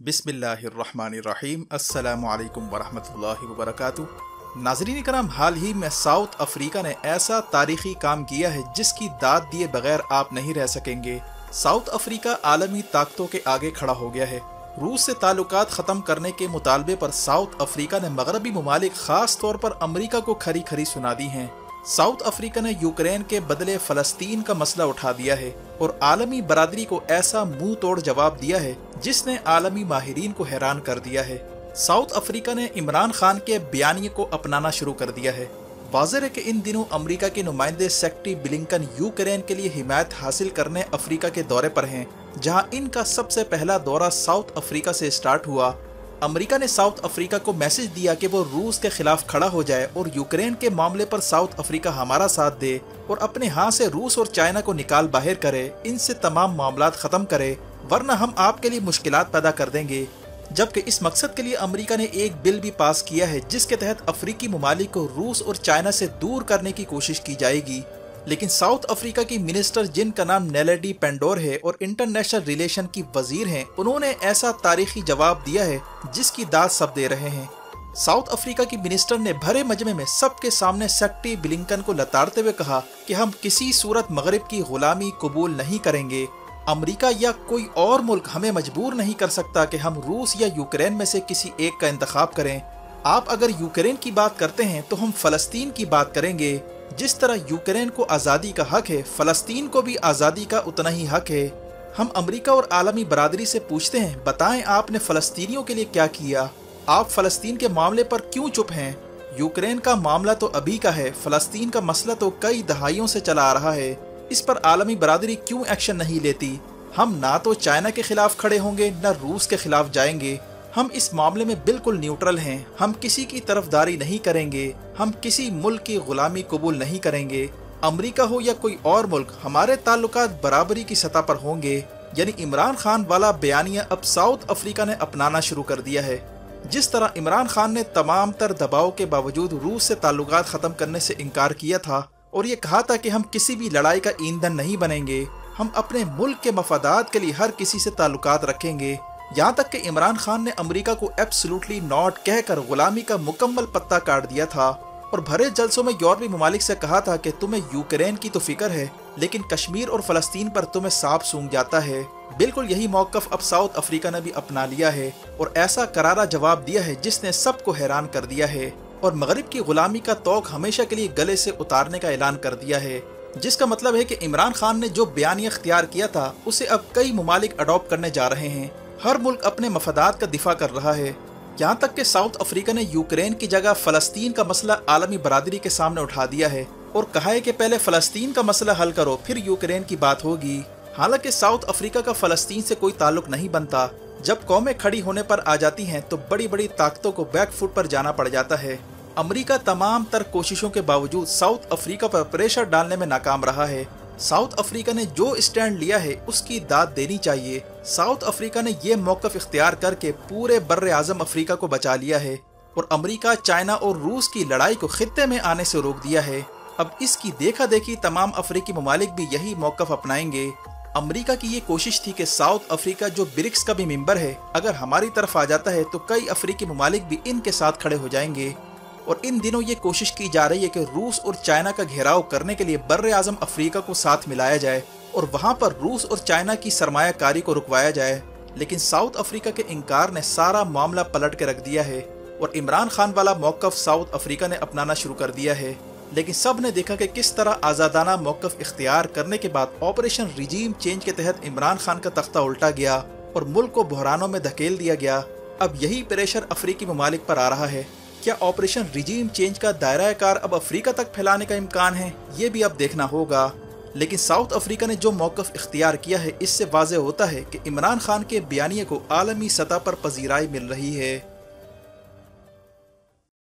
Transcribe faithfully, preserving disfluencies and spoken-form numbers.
बिस्मिल्लाहिर्रहमानिर्रहीम अस्सलामु अलैकुम वरहमतुल्लाहि वबरकातुहू। नाज़रीन करम, हाल ही में साउथ अफ्रीका ने ऐसा तारीखी काम किया है जिसकी दाद दिए बगैर आप नहीं रह सकेंगे। साउथ अफ्रीका आलमी ताकतों के आगे खड़ा हो गया है। रूस से ताल्लुकात ख़त्म करने के मुतालबे पर साउथ अफ्रीका ने मगरबी ममालिक खास तौर पर अमरीका को खरी खरी सुना दी हैं। साउथ अफ्रीका ने यूक्रेन के बदले फ़लस्तीन का मसला उठा दिया है और आलमी बरादरी को ऐसा मुंह तोड़ जवाब दिया है जिसने आलमी माहिरीन को हैरान कर दिया है। साउथ अफ्रीका ने इमरान खान के बयानिए को अपनाना शुरू कर दिया है। वाज़ेह है कि इन दिनों अमरीका के नुमाइंदे सेक्रेटरी ब्लिंकन यूक्रेन के लिए हिमायत हासिल करने अफ्रीका के दौरे पर हैं, जहां इनका सबसे पहला दौरा साउथ अफ्रीका से स्टार्ट हुआ। अमेरिका ने साउथ अफ्रीका को मैसेज दिया कि वो रूस के खिलाफ खड़ा हो जाए और यूक्रेन के मामले पर साउथ अफ्रीका हमारा साथ दे और अपने हाथ से रूस और चाइना को निकाल बाहर करे, इनसे तमाम मामलात ख़त्म करे, वरना हम आपके लिए मुश्किलात पैदा कर देंगे। जबकि इस मकसद के लिए अमेरिका ने एक बिल भी पास किया है जिसके तहत अफ्रीकी ममालिक को रूस और चाइना से दूर करने की कोशिश की जाएगी। लेकिन साउथ अफ्रीका की मिनिस्टर, जिनका नाम नेलेडी पेंडोर है और इंटरनेशनल रिलेशन की वजीर हैं, उन्होंने ऐसा तारीखी जवाब दिया है जिसकी दाद सब दे रहे हैं। साउथ अफ्रीका की मिनिस्टर ने भरे मजमे में सबके सामने सेक्रेटरी ब्लिंकन को लताड़ते हुए कहा कि हम किसी सूरत मगरिब की गुलामी कबूल नहीं करेंगे। अमेरिका या कोई और मुल्क हमें मजबूर नहीं कर सकता कि हम रूस या यूक्रेन में से किसी एक का इंतखाब करें। आप अगर यूक्रेन की बात करते हैं तो हम फ़लस्तीन की बात करेंगे। जिस तरह यूक्रेन को आज़ादी का हक है, फ़लस्तीन को भी आज़ादी का उतना ही हक है। हम अमेरिका और आलमी बरादरी से पूछते हैं, बताएं आपने फ़लस्तीनियों के लिए क्या किया? आप फ़लस्तीन के मामले पर क्यों चुप हैं? यूक्रेन का मामला तो अभी का है, फ़लस्तीन का मसला तो कई दहाइयों से चला आ रहा है। इस पर आलमी बरादरी क्यों एक्शन नहीं लेती? हम ना तो चाइना के खिलाफ खड़े होंगे न रूस के खिलाफ जाएंगे। हम इस मामले में बिल्कुल न्यूट्रल हैं। हम किसी की तरफदारी नहीं करेंगे। हम किसी मुल्क की गुलामी कबूल नहीं करेंगे। अमेरिका हो या कोई और मुल्क, हमारे ताल्लुकात बराबरी की सतह पर होंगे। यानी इमरान खान वाला बयानिया अब साउथ अफ्रीका ने अपनाना शुरू कर दिया है। जिस तरह इमरान खान ने तमाम तर दबाव के बावजूद रूस से ताल्लुकात ख़त्म करने से इनकार किया था और ये कहा था कि हम किसी भी लड़ाई का ईंधन नहीं बनेंगे, हम अपने मुल्क के मफादात के लिए हर किसी से ताल्लुकात रखेंगे। यहाँ तक कि इमरान खान ने अमेरिका को एब्सोल्युटली नॉट कहकर गुलामी का मुकम्मल पत्ता काट दिया था और भरे जलसों में यूरोपीय ममालिक से कहा था कि तुम्हें यूक्रेन की तो फिक्र है लेकिन कश्मीर और फ़लस्तीन पर तुम्हें सांप सूंघ जाता है। बिल्कुल यही मौक़िफ़ अब साउथ अफ्रीका ने भी अपना लिया है और ऐसा करारा जवाब दिया है जिसने सबको हैरान कर दिया है और मगरिब की गुलामी का तौक हमेशा के लिए गले से उतारने का ऐलान कर दिया है। जिसका मतलब है कि इमरान खान ने जो बयानिया इख्तियार किया था उसे अब कई ममालिक अडॉप्ट करने जा रहे हैं। हर मुल्क अपने मफादात का दिफा कर रहा है। यहाँ तक कि साउथ अफ्रीका ने यूक्रेन की जगह फ़लस्तीन का मसला आलमी बरादरी के सामने उठा दिया है और कहा है कि पहले फ़लस्तीन का मसला हल करो फिर यूक्रेन की बात होगी। हालांकि साउथ अफ्रीका का फ़लस्तीन से कोई ताल्लुक नहीं बनता। जब कौमें खड़ी होने पर आ जाती हैं तो बड़ी बड़ी ताकतों को बैक फुट पर जाना पड़ जाता है। अमेरिका तमाम तर कोशिशों के बावजूद साउथ अफ्रीका पर प्रेशर डालने में नाकाम रहा है। साउथ अफ्रीका ने जो स्टैंड लिया है उसकी दाद देनी चाहिए। साउथ अफ्रीका ने यह मौक़िफ़ इख्तियार करके पूरे बर्रे आज़म अफ्रीका को बचा लिया है और अमेरिका, चाइना और रूस की लड़ाई को खित्ते में आने से रोक दिया है। अब इसकी देखा देखी तमाम अफ्रीकी ममालिक भी यही मौक़िफ़ अपनाएंगे। अमेरिका की ये कोशिश थी कि साउथ अफ्रीका, जो ब्रिक्स का भी मेंबर है, अगर हमारी तरफ आ जाता है तो कई अफ्रीकी ममालिक भी इनके साथ खड़े हो जाएंगे। और इन दिनों ये कोशिश की जा रही है कि रूस और चाइना का घेराव करने के लिए बर्रे आज़म अफ्रीका को साथ मिलाया जाए और वहाँ पर रूस और चाइना की सरमायाकारी को रुकवाया जाए। लेकिन साउथ अफ्रीका के इनकार ने सारा मामला पलट के रख दिया है और इमरान खान वाला मौक़िफ़ साउथ अफ्रीका ने अपनाना शुरू कर दिया है। लेकिन सब ने देखा कि किस तरह आज़ादाना मौक़िफ़ इख्तियार करने के बाद ऑपरेशन रिजीम चेंज के तहत इमरान खान का तख्ता उल्टा गया और मुल्क को बहरानों में धकेल दिया गया। अब यही प्रेशर अफ्रीकी ममालिक पर आ रहा है। क्या ऑपरेशन रिजीम चेंज का दायरा कार अब अफ्रीका तक फैलाने का इम्कान है? ये भी अब देखना होगा। लेकिन साउथ अफ्रीका ने जो मौक़िफ़ इख्तियार किया है इससे वाज़ेह होता है कि इमरान खान के बयानिए को आलमी सतह पर पजीराई मिल रही है।